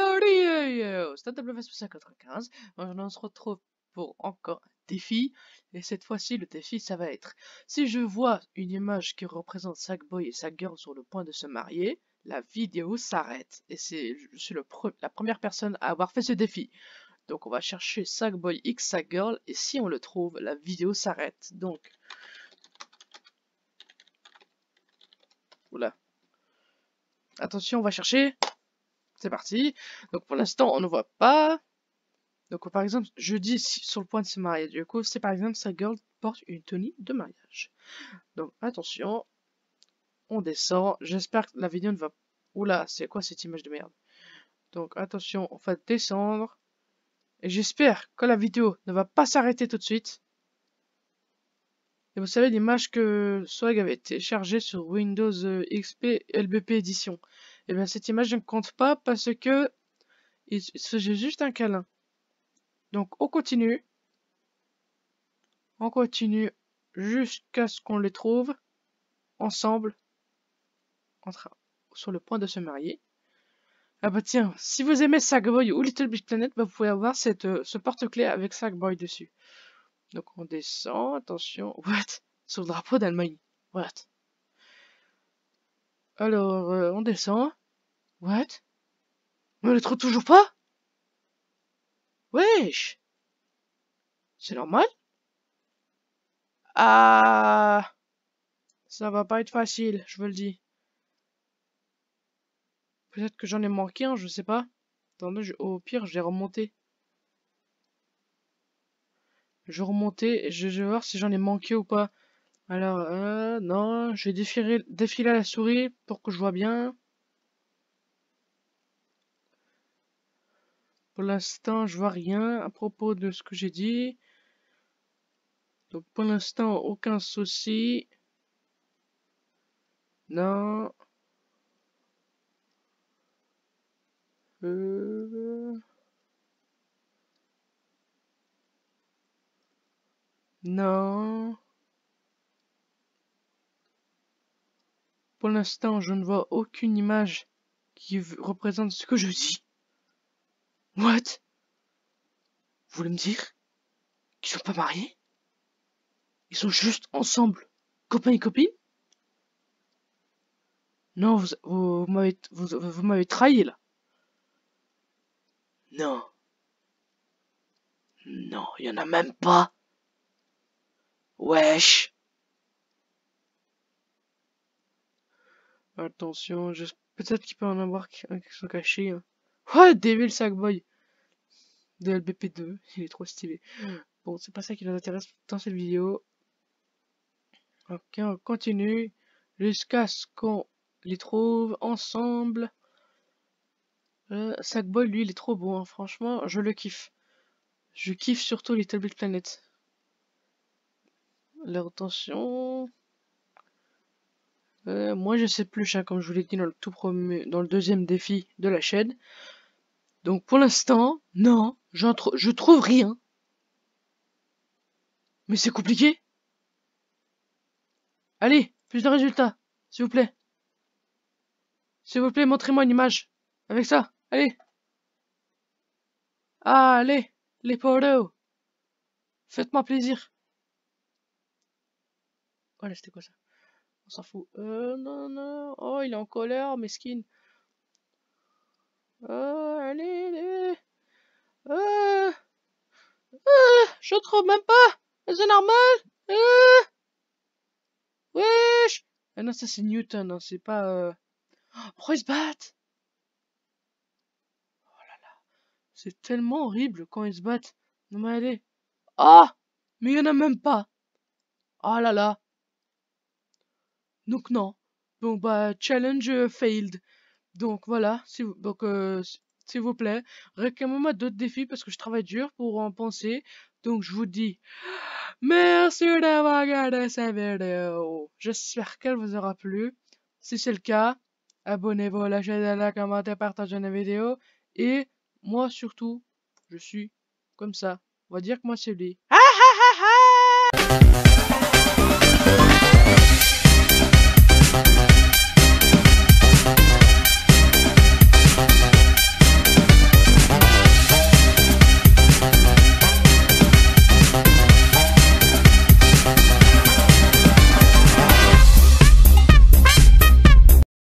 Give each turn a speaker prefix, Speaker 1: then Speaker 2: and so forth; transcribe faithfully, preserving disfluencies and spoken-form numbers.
Speaker 1: Salut, c'est W S cent quatre-vingt-quinze. On se retrouve pour encore un défi. Et cette fois-ci, le défi, ça va être: si je vois une image qui représente Sackboy et Sackgirl sur le point de se marier, la vidéo s'arrête. Et c'est, je suis le pre- la première personne à avoir fait ce défi. Donc on va chercher Sackboy X Sackgirl, et si on le trouve, la vidéo s'arrête. Donc, oula. Attention, on va chercher. C'est parti. Donc pour l'instant, on ne voit pas. Donc par exemple, je dis si- sur le point de se marier. Du coup, c'est par exemple Sackgirl porte une tenue de mariage. Donc attention, on descend. J'espère que la vidéo ne va... Oula, c'est quoi cette image de merde? Donc attention, on va descendre. Et j'espère que la vidéo ne va pas s'arrêter tout de suite. Et vous savez, l'image que Swag avait téléchargée sur Windows euh, X P L B P Edition. Et bien cette image ne compte pas parce que il se faisait juste un câlin. Donc on continue. On continue jusqu'à ce qu'on les trouve ensemble en train, sur le point de se marier. Ah bah tiens, si vous aimez Sackboy ou Little Big Planet, bah vous pouvez avoir cette, euh, ce porte-clés avec Sackboy dessus. Donc on descend, attention. What? Sur le drapeau d'Allemagne. What? Alors, euh, on descend. What? Mais on les trouve toujours pas? Wesh! C'est normal? Ah! Ça va pas être facile, je vous le dis. Peut-être que j'en ai manqué un, je sais pas. Attendez, je- au pire, je vais remonter. Je vais remonter et je je vais voir si j'en ai manqué ou pas. Alors, euh, non, je vais défiler, défiler la souris pour que je vois bien. Pour l'instant, je vois rien à propos de ce que j'ai dit. Donc, pour l'instant, aucun souci. Non. Euh... Non. Pour l'instant, je ne vois aucune image qui v- représente ce que je dis. What? Vous voulez me dire qu'ils sont pas mariés? Ils sont juste ensemble, copains et copines? Non, vous, vous, vous m'avez vous, vous m'avez trahi là. Non, non, il y en a même pas. Wesh. Attention, je... peut-être qu'il peut en avoir qui qui sont cachés. Hein. Ouais, Devil Sackboy de L B P deux, il est trop stylé. Bon, c'est pas ça qui nous intéresse dans cette vidéo. Ok, on continue jusqu'à ce qu'on les trouve ensemble. Euh, Sackboy, lui, il est trop beau, hein. Franchement, je le kiffe. Je kiffe surtout Little Big Planet. Alors attention. Euh, moi, je sais plus, hein, comme je vous l'ai dit dans le tout premier, dans le deuxième défi de la chaîne. Donc pour l'instant, non, je trouve rien. Mais c'est compliqué. Allez, plus de résultats, s'il vous plaît. S'il vous plaît, montrez-moi une image. Avec ça, allez. Ah, allez, les poros. Faites-moi plaisir. Voilà, c'était quoi ça? On s'en fout. Euh, non, non. Oh, il est en colère, mesquine. Euh, allez, allez. Euh, euh, je trouve même pas. C'est normal. Euh, wesh. Ah non, ça c'est Newton, hein, c'est pas... Euh... Pourquoi ils se battent? C'est tellement horrible quand ils se battent. Non mais allez. Ah! Mais il y en a même pas. Ah là là. Donc non. Donc bah challenge euh, failed. Donc voilà, si vous, donc euh, s- s'il vous plaît, réclamez-moi d'autres défis parce que je travaille dur pour en penser. Donc je vous dis merci d'avoir regardé cette vidéo. J'espère qu'elle vous aura plu. Si c'est le cas, abonnez-vous à la chaîne, la commentez, partagez la vidéo. Et moi surtout, je suis comme ça. On va dire que moi c'est lui.